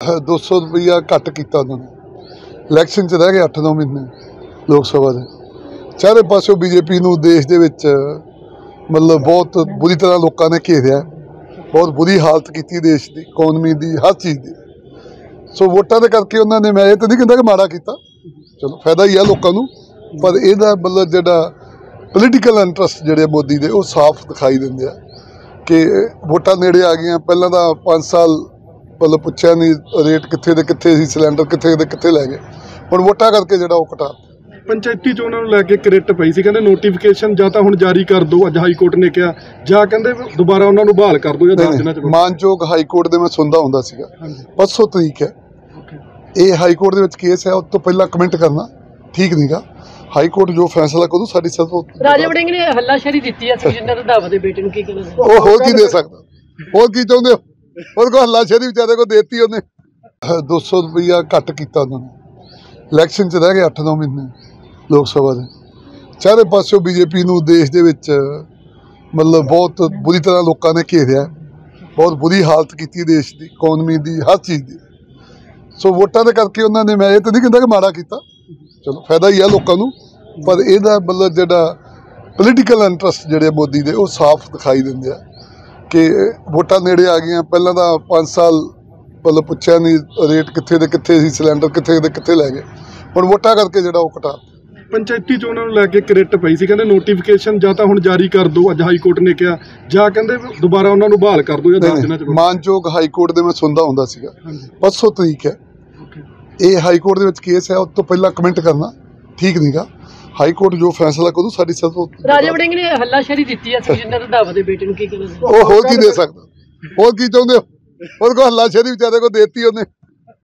200 रुपया घट किया उन्होंने। इलैक्शन च रह गए 8-9 महीने लोक सभा के। चारे पासों बीजेपी नूं देश दे विच मतलब बहुत बुरी तरह लोगों ने घेरिया, बहुत बुरी हालत की देश की, इकोनमी की, हर चीज़ की। सो वोटां दे करके उन्होंने, मैं ये तो नहीं कहता कि माड़ा किया, चलो फायदा ही है लोगों को, पर यदा मतलब जिहड़ा पोलीटिकल इंटरस्ट जिहड़े मोदी दे वो साफ दिखाई देंदे कि वोटां नेड़े आ गई। पहलां तां 5 साल मतलब पुछया नहीं रेट कित्थे दे कित्थे सी, सिलेंडर कित्थे दे कित्थे लै गए, हुण वोटां करके जिहड़ा वो घटा। पंचायती चोणां नूं लैके क्रिट पई सी, कहंदे नोटिफिकेशन जां तां हुण जारी कर दो, अज हाई कोर्ट ने कहा, जां कहंदे दोबारा उन्हां नूं बहाल कर दो। मानयोग हाई कोर्ट दे मैं सुनदा हुंदा सीगा, परसों तरीक है ये हाई कोर्ट दे विच केस है, उस तो पहला कमेंट करना ठीक नहीं गा। हाई कोर्ट जो फैसला करूँ साडी सब राजा वड़िंग ने हल्लाशेरी दी है सुखजिंदर रंधावा दे बेटे नूं, की कहना वो होर की दे सकदा, होर की चाहुंदे हो, उहदे कोल हल्लाशेरी बेचारे को देती उन्हें। 200 रुपया घट किया उन्होंने। इलैक्शन च रह गए 8-9 महीने लोक सभा के। चारे पासों बीजेपी नूं देश दे विच मतलब बहुत बुरी तरह लोगों ने घेरिया, बहुत बुरी हालत की देश की, इकोनमी की, हर चीज़ की। सो वोटां दे करके उन्होंने, मैं ये तो नहीं कहता कि माड़ा किया, चलो फायदा ही है लोगों को, पर यदा मतलब जिहड़ा पोलीटिकल इंटरस्ट जिहड़े मोदी दे वो साफ दिखाई देंदे कि वोटां नेड़े आ गई। पहलां तां 5 साल मतलब पुछया नहीं रेट कित्थे दे कित्थे सी, सिलेंडर कित्थे दे कित्थे लै गए, हुण वोटां करके जिहड़ा वो घटा। पंचायती चोणां नूं लैके क्रिट पई सी, कहंदे नोटिफिकेशन जां तां हुण जारी कर दो, अज हाई कोर्ट ने कहा, जां कहंदे दोबारा उन्हां नूं बहाल कर दो। मानयोग हाई कोर्ट दे मैं सुनदा हुंदा सीगा, परसों तरीक है ये हाई कोर्ट दे विच केस है, उस तो पहला कमेंट करना ठीक नहीं गा। हाई कोर्ट जो फैसला करूँ साडी सब। राजा वड़िंग ने हल्लाशेरी दी है सुखजिंदर रंधावा दे बेटे नूं, की कहना वो होर की दे सकदा, होर की चाहुंदे हो, उहदे कोल हल्लाशेरी बेचारे को देती उन्हें।